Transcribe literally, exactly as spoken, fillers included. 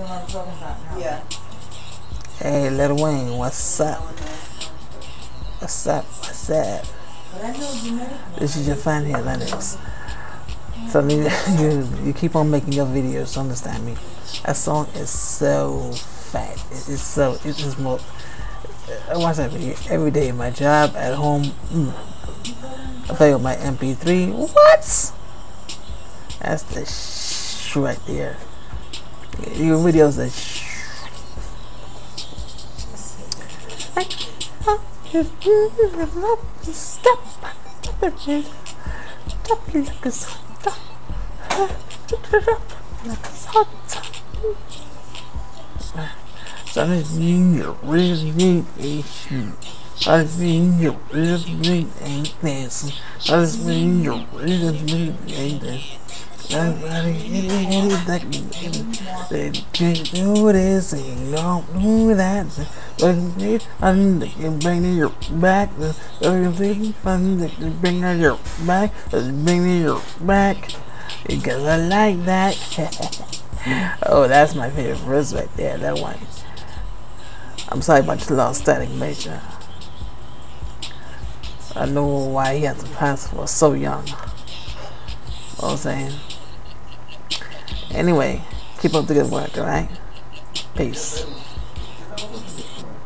Yeah. Hey, Lil Wayne, what's up? What's up? What's up? This is your fan here, Lennox. So you, you you keep on making your videos. Understand me? That song is so fat. It is so. It is more. I watch that video every day. My job, at home. Mm. I play with my M P three. What? That's the sh right there. Your videos are sh. Stop. So this means you really need a shoe. So this means you really need a dance. So this means you really need a dance. Everybody that they do this and you don't do that. But I'm bring your back. Everything fun that you bring your back. Bring your back. Because I like that. Oh, that's my favorite verse right there. That one. I'm sorry about the lost Static Major. I know why he had to pass for so young. You know what I'm saying? Anyway, keep up the good work, alright? Peace.